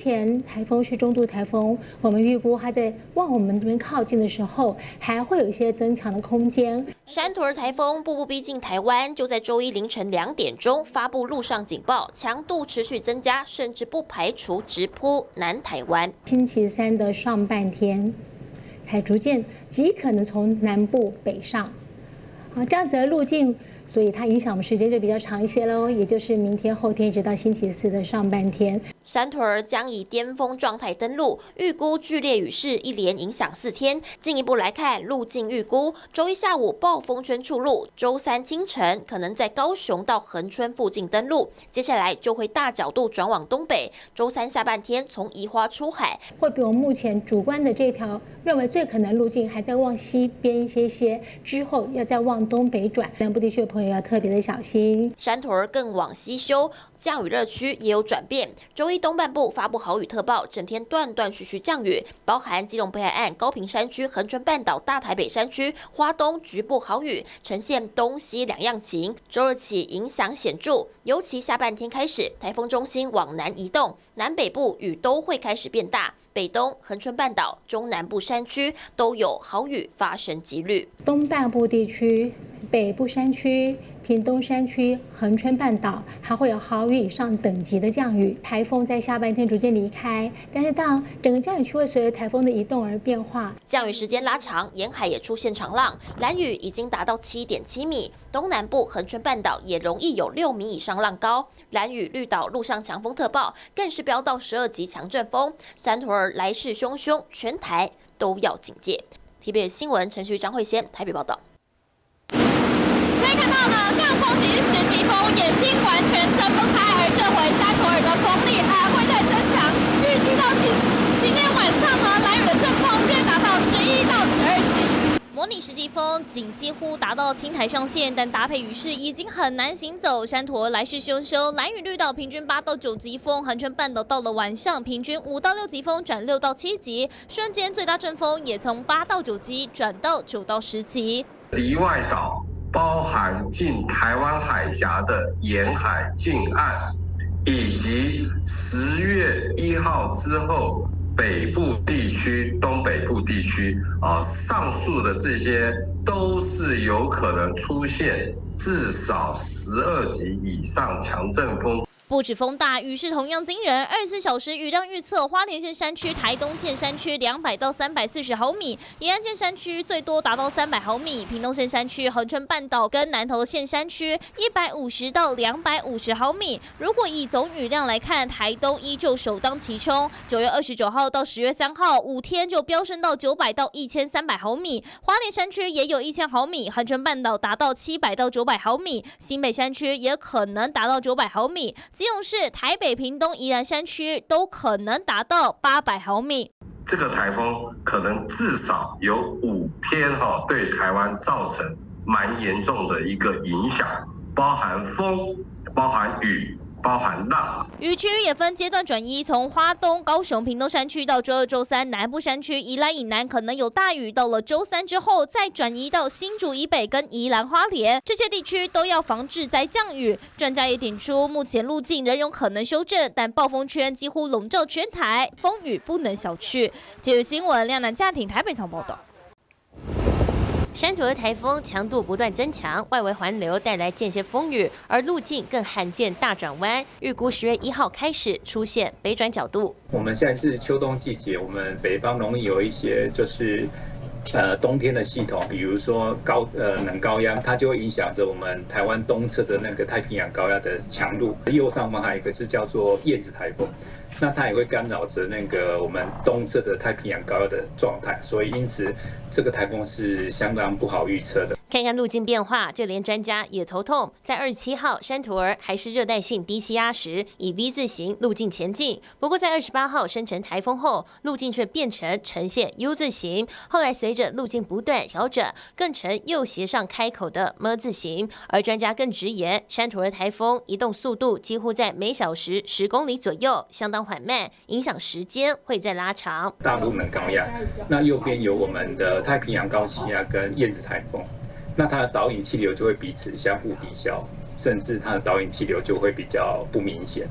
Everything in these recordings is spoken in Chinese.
前台风是中度台风，我们预估它在往我们这边靠近的时候，还会有一些增强的空间。 山图儿台风步步逼近台湾，就在周一凌晨2点钟发布陆上警报，强度持续增加，甚至不排除直扑南台湾。 星期三的上半天，还逐渐极可能从南部北上。这样子的路径。 所以它影响我们时间就比较长一些喽，也就是明天、后天一直到星期四的上半天。 山图儿将以巅峰状态登陆，预估剧烈雨势一连影响4天。进一步来看路径预估，周一下午暴风圈出路，周三清晨可能在高雄到恒春附近登陆，接下来就会大角度转往东北。周三下半天从宜花出海， 会比我们目前主观的这条认为最可能路径还在往西边一些，之后要再往东北转，南部地区的朋友。 要特别的小心。 山图儿更往西修，降雨热区也有转变。周一东半部发布豪雨特报，整天断断续续降雨，包含基隆北海岸、高屏山区、恒春半岛、大台北山区、花东局部豪雨，呈现东西两样情。周二起影响显著，尤其下半天开始，台风中心往南移动，南北部雨都会开始变大。 北东、恒春半岛、中南部山区都有豪雨发生几率。 东半部地区、北部山区、屏东山区、恒春半岛还会有豪雨以上等级的降雨。台风在下半天逐渐离开，但是当整个降雨区会随着台风的移动而变化。 降雨时间拉长，沿海也出现长浪，兰屿已经达到7.7米，东南部恒春半岛也容易有6米以上浪高。兰屿、绿岛陆上强风特报更是飙到12级强阵风，山图儿来势汹汹，全台都要警戒。TVBS 新闻陈旭、张慧仙台北报道。 可以看到呢，降风级10级风已经完全撑不开，而这回山图儿的风力还会再增强，预计到今天晚上呢，兰屿的阵风约达到11到12级。 模拟10级风仅几乎达到青台上限，但搭配雨势已经很难行走。山图儿来势汹汹，兰屿绿岛平均8到9级风，恒春半岛到了晚上平均5到6级风转6到7级，瞬间最大阵风也从8到9级转到9到10级。 离外岛包含近台湾海峡的沿海近岸，以及10月1号之后。 北部地区、东北部地区上述的这些都是有可能出现至少12级以上强阵风。 不止风大，雨势同样惊人。24小时雨量预测，花莲县山区、台东县山区200到340毫米，宜兰县山区最多达到300毫米，屏东县山区、恒春半岛跟南投县山区150到250毫米。如果以总雨量来看，台东依旧首当其冲。9月29号到10月3号5天就飙升到900到1300毫米，花莲山区也有1000毫米，恒春半岛达到700到900毫米，新北山区也可能达到900毫米。 基隆市、台北、屏东、宜兰山区都可能达到800毫米。 这个台风可能至少有5天对台湾造成蛮严重的一个影响，包含风、包含雨。 包含浪， 雨区也分阶段转移，从花东、高雄、屏东山区到周2、周3，南部山区宜兰以南可能有大雨，到了周3之后再转移到新竹以北跟宜兰花莲，这些地区都要防治灾降雨。专家也点出，目前路径仍有可能修正，但暴风圈几乎笼罩全台，风雨不能小觑。TVBS新闻亮南家庭台北场报道。 山图儿台风强度不断增强，外围环流带来间歇风雨，而路径更罕见大转弯。预估10月1号开始出现北转角度。 我们现在是秋冬季节，我们北方容易有一些就是冬天的系统，比如说冷高压，它就会影响着我们台湾东侧的那个太平洋高压的强度。右上方还有一个是叫做燕子台风。 那它也会干扰着那个我们东侧的太平洋高压的状态，所以因此这个台风是相当不好预测的。 看看路径变化，就连专家也头痛。在27号，山图儿还是热带性低气压时，以 V 字形路径前进。不过在28号生成台风后，路径却变成呈现 U 字形。后来随着路径不断调整，更呈右斜上开口的 M 字形。而专家更直言，山图儿台风移动速度几乎在每小时10公里左右，相当缓慢，影响时间会再拉长。 大陆冷高压，那右边有我们的太平洋高气压跟燕子台风。 那它的导引气流就会彼此相互抵消，甚至它的导引气流就会比较不明显，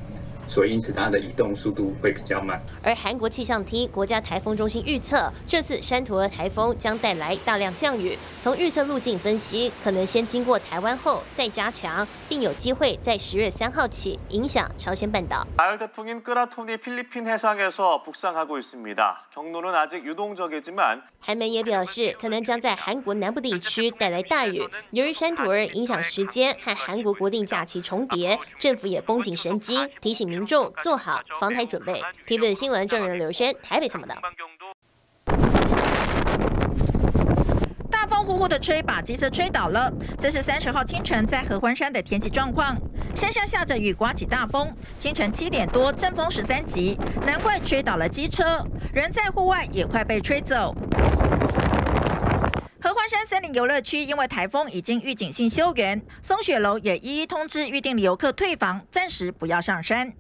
所以因此它的移动速度会比较慢。 而韩国气象厅国家台风中心预测，这次山图尔台风将带来大量降雨。从预测路径分析，可能先经过台湾后再加强，并有机会在10月3号起影响朝鲜半岛。 가을 태풍인 끄라톤이 필리핀 해상에서 북상하고 있습니다. 경로는 아직 유동적이지만 韩媒也表示，可能将在韩国南部地区带来大雨。由于山图尔影响时间和韩国国定假期重叠，政府也绷紧神经，提醒民众做好防台准备。TVB 新闻郑仁刘轩台北新闻报道。 大风呼呼的吹，把机车吹倒了。这是30号清晨在合欢山的天气状况。山上下着雨，刮起大风。清晨7点多，阵风13级，难怪吹倒了机车。人在户外也快被吹走。合欢山森林游乐区因为台风已经预警性休园，松雪楼也一一通知预定游客退房，暂时不要上山。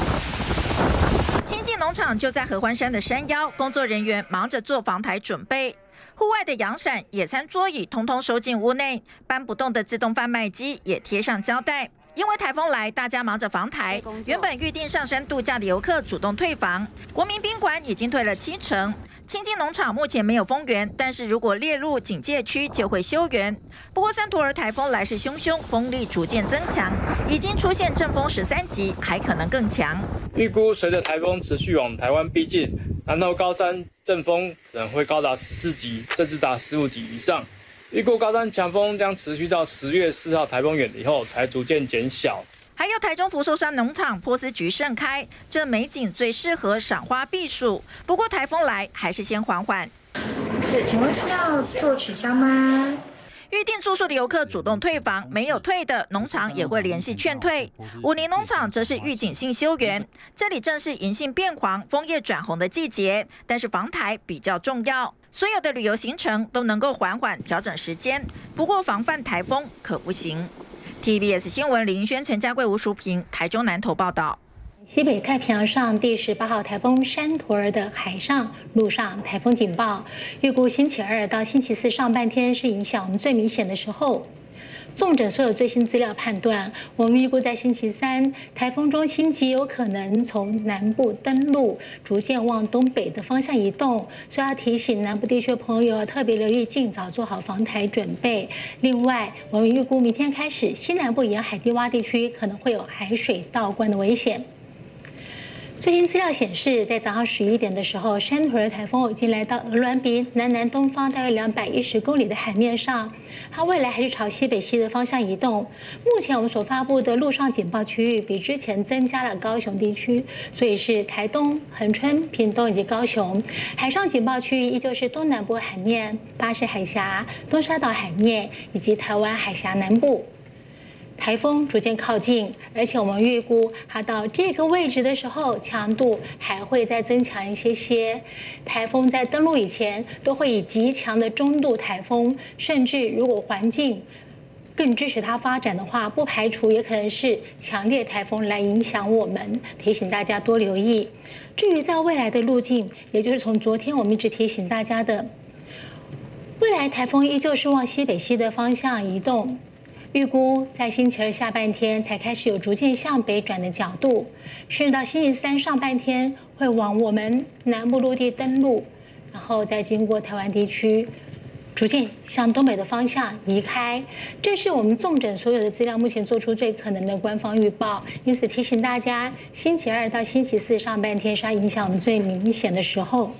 清境农场就在合欢山的山腰，工作人员忙着做防台准备。户外的阳伞、野餐桌椅通通收进屋内，搬不动的自动贩卖机也贴上胶带。因为台风来，大家忙着防台，原本预定上山度假的游客主动退房。国民宾馆已经退了70%。 清境农场目前没有封园，但是如果列入警戒区就会休园。不过山图尔台风来势汹汹，风力逐渐增强，已经出现阵风13级，还可能更强。 预估随着台风持续往台湾逼近，南投高山阵风可能会高达14级，甚至达15级以上。预估高山强风将持续到10月4号台风远离后才逐渐减小。 还有台中福寿山农场波斯菊盛开，这美景最适合赏花避暑。不过台风来，还是先缓缓。 是，请问是要做取消吗？ 预定住宿的游客主动退房，没有退的，农场也会联系劝退。武陵农场则是预警性休园，这里正是银杏变黄、枫叶转红的季节，但是防台比较重要。所有的旅游行程都能够缓缓调整时间，不过防范台风可不行。 TBS 新闻林轩、陈家贵、吴淑平，台中南投报道。 西北太平洋上第18号台风山图尔的海上、陆上台风警报，预估星期2到星期4上半天是影响我们最明显的时候。 纵整所有最新资料判断，我们预估在星期3，台风中心极有可能从南部登陆，逐渐往东北的方向移动，所以要提醒南部地区的朋友要特别留意，尽早做好防台准备。另外，我们预估明天开始，西南部沿海低洼地区可能会有海水倒灌的危险。 最新资料显示，在早上11点的时候，山图尔台风已经来到鹅銮鼻南东方大约210公里的海面上，它未来还是朝西北西的方向移动。目前我们所发布的陆上警报区域比之前增加了高雄地区，所以是台东、恒春、屏东以及高雄。海上警报区域依旧是东南部海面、巴士海峡、东沙岛海面以及台湾海峡南部。 台风逐渐靠近，而且我们预估它到这个位置的时候，强度还会再增强一些。台风在登陆以前，都会以极强的中度台风，甚至如果环境更支持它发展的话，不排除也可能是强烈台风来影响我们。提醒大家多留意。至于在未来的路径，也就是从昨天我们一直提醒大家的，未来台风依旧是往西北西的方向移动。 预估在星期2下半天才开始有逐渐向北转的角度，甚至到星期3上半天会往我们南部陆地登陆，然后再经过台湾地区，逐渐向东北的方向移开。这是我们纵整所有的资料，目前做出最可能的官方预报。因此提醒大家，星期2到星期4上半天是要影响我们最明显的时候。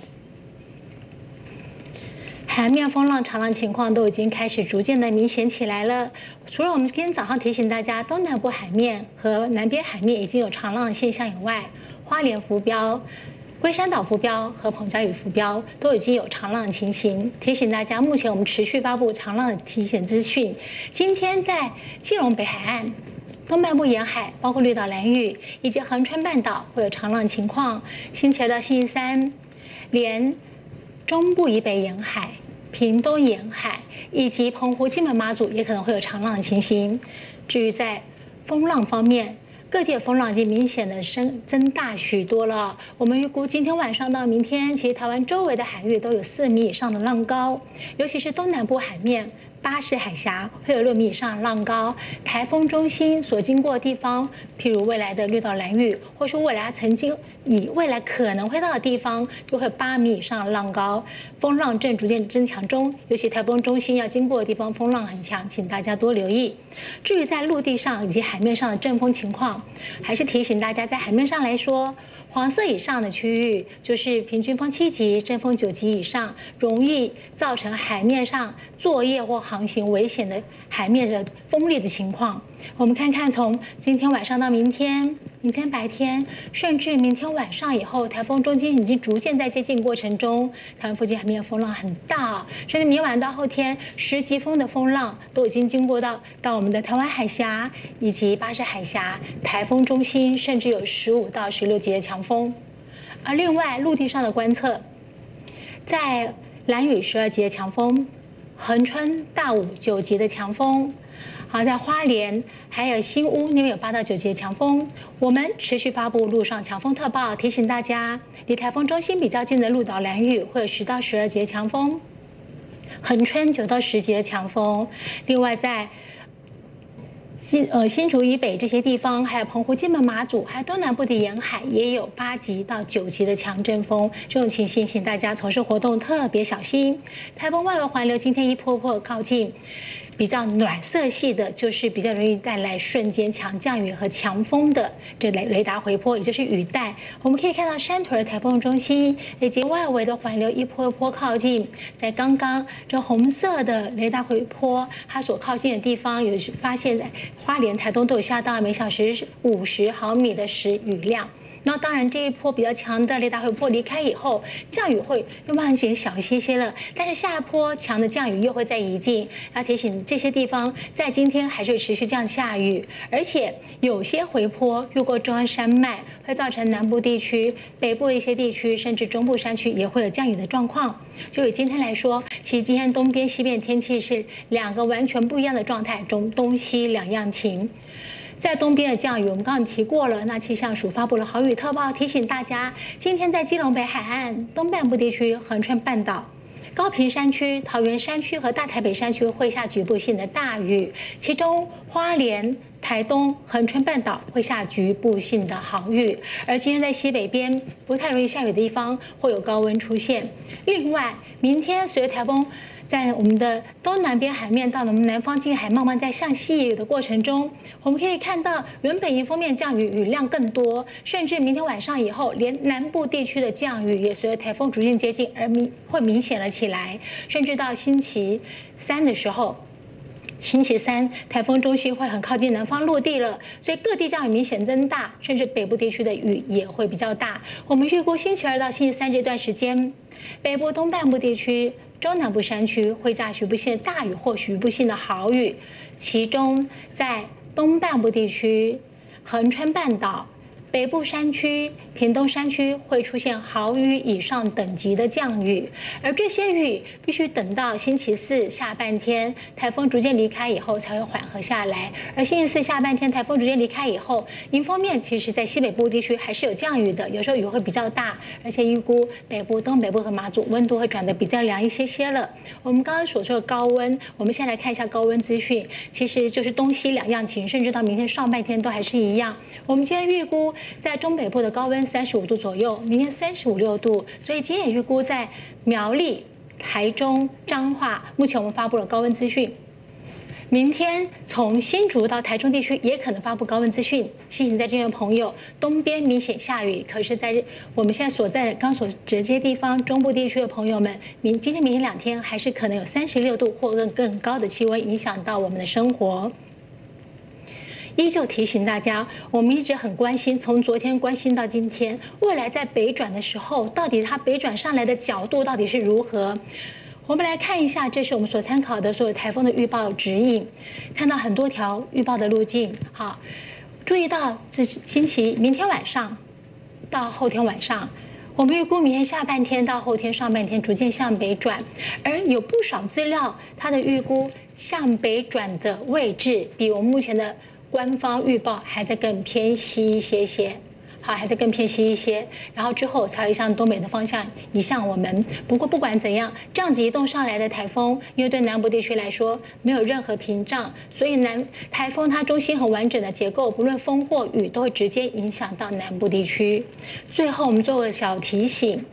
海面风浪、长浪情况都已经开始逐渐的明显起来了。除了我们今天早上提醒大家，东南部海面和南边海面已经有长浪现象以外，花莲浮标、龟山岛浮标和澎嘉屿浮标都已经有长浪情形。提醒大家，目前我们持续发布长浪的提醒资讯。今天在基隆北海岸、东半部沿海，包括绿岛、兰屿以及恒春半岛会有长浪情况。星期2到星期3，连中部以北沿海、屏东沿海以及澎湖、金门、马祖也可能会有长浪的情形。至于在风浪方面，各地的风浪已经明显的增大许多了。我们预估今天晚上到明天，其实台湾周围的海域都有4米以上的浪高，尤其是东南部海面。 巴士海峡会有6米以上的浪高，台风中心所经过的地方，譬如未来的绿岛兰屿，或是未来未来可能会到的地方，就会8米以上的浪高，风浪正逐渐增强中，尤其台风中心要经过的地方，风浪很强，请大家多留意。至于在陆地上以及海面上的阵风情况，还是提醒大家，在海面上来说，黄色以上的区域就是平均风7级、阵风9级以上，容易造成海面上作业或航行危险的海面的风力的情况。我们看看从今天晚上到明天白天，甚至明天晚上以后，台风中心已经逐渐在接近过程中，台湾附近海面风浪很大，甚至明晚到后天10级风的风浪都已经经过到我们的台湾海峡以及巴士海峡，台风中心甚至有15到16级的强风。而另外陆地上的观测，在兰屿12级的强风，恒春大武9级的强风。好，在花莲还有新屋那边有8到9级的强风，我们持续发布陆上强风特报，提醒大家，离台风中心比较近的鹿岛兰屿会有10到12级的强风，恒春9到10级的强风。另外在新竹以北这些地方，还有澎湖、金门、马祖，还有东南部的沿海，也有8级到9级的强阵风。这种情形，请大家从事活动特别小心。台风外围环流今天一波波靠近。比较暖色系的，就是比较容易带来瞬间强降雨和强风的这雷达回波，也就是雨带。我们可以看到山腿的台风中心以及外围的环流一波一波靠近，在刚刚这红色的雷达回波它所靠近的地方，有发现在花莲、台东都有下到每小时50毫米的时雨量。那当然，这一波比较强的雷达回波离开以后，降雨会又慢慢减小一些了。但是下一波强的降雨又会再移进，要提醒这些地方，在今天还是会持续这样下雨，而且有些回波越过中央山脉，会造成南部地区、北部的一些地区，甚至中部山区也会有降雨的状况。就以今天来说，其实今天东边、西边天气是2个完全不一样的状态，东西2样晴。在东边的降雨，我们刚刚提过了。那气象署发布了豪雨特报，提醒大家，今天在基隆北海岸东半部地区、恒春半岛、高屏山区、桃园山区和大台北山区会下局部性的大雨，其中花莲、台东、恒春半岛会下局部性的豪雨。而今天在西北边不太容易下雨的地方，会有高温出现。另外，明天随着台风在我们的东南边海面到我们南方近海慢慢在向西移的过程中，我们可以看到原本迎风面降雨雨量更多，甚至明天晚上以后，连南部地区的降雨也随着台风逐渐接近而会明显了起来，甚至到星期3的时候。星期3，台风中心会很靠近南方陆地了，所以各地降雨明显增大，甚至北部地区的雨也会比较大。我们预估星期2到星期3这段时间，北部东半部地区、中南部山区会下局部性的大雨或局部性的豪雨，其中在东半部地区、恒春半岛、北部山区、屏东山区会出现豪雨以上等级的降雨，而这些雨必须等到星期4下半天台风逐渐离开以后才会缓和下来。而星期4下半天台风逐渐离开以后，迎风面其实在西北部地区还是有降雨的，有时候雨会比较大，而且预估北部、东北部和马祖温度会转得比较凉一些了。我们刚刚所说的高温，我们先来看一下高温资讯，其实就是东西2样晴，甚至到明天上半天都还是一样。我们今天预估在中北部的高温35度左右，明天35、6度，所以今天也预估在苗栗、台中、彰化，目前我们发布了高温资讯。明天从新竹到台中地区也可能发布高温资讯，提醒在这边的朋友，东边明显下雨，可是在我们现在所在的刚所直接地方中部地区的朋友们，今天、明天2天还是可能有36度或更高的气温影响到我们的生活。依旧提醒大家，我们一直很关心，从昨天关心到今天，未来在北转的时候，到底它北转上来的角度到底是如何？我们来看一下，这是我们所参考的所有台风的预报指引，看到很多条预报的路径。好，注意到这明天晚上到后天晚上，我们预估明天下半天到后天上半天逐渐向北转，而有不少资料它的预估向北转的位置比我们目前的官方预报还在更偏西一些。 好，还在更偏西一些，然后之后才会向东北的方向移向我们。不过不管怎样，这样子移动上来的台风，因为对南部地区来说没有任何屏障，所以台风它中心很完整的结构，不论风或雨都会直接影响到南部地区。最后我们做个小提醒，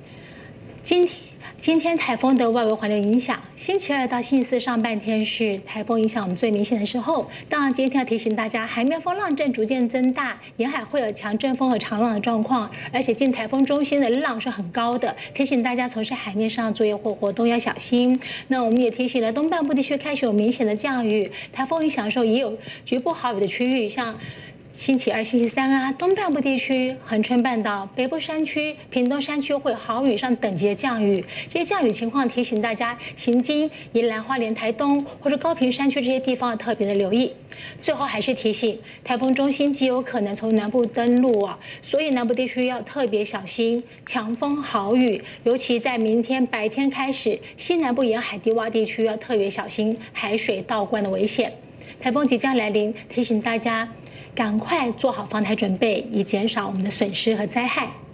今天台风的外围环流影响，星期二到星期四上半天是台风影响我们最明显的时候。当然，今天要提醒大家，海面风浪正逐渐增大，沿海会有强阵风和长浪的状况，而且近台风中心的浪是很高的，提醒大家从事海面上作业或活动要小心。那我们也提醒了东半部地区开始有明显的降雨，台风影响的时候也有局部豪雨的区域，像星期二、星期三啊，东半部地区、恒春半岛、北部山区、屏东山区会有豪雨上等级的降雨。这些降雨情况提醒大家，行经宜兰花莲、台东或者高屏山区这些地方要特别的留意。最后还是提醒，台风中心极有可能从南部登陆啊，所以南部地区要特别小心强风豪雨，尤其在明天白天开始，西南部沿海低洼地区要特别小心海水倒灌的危险。台风即将来临，提醒大家赶快做好防台准备，以减少我们的损失和灾害。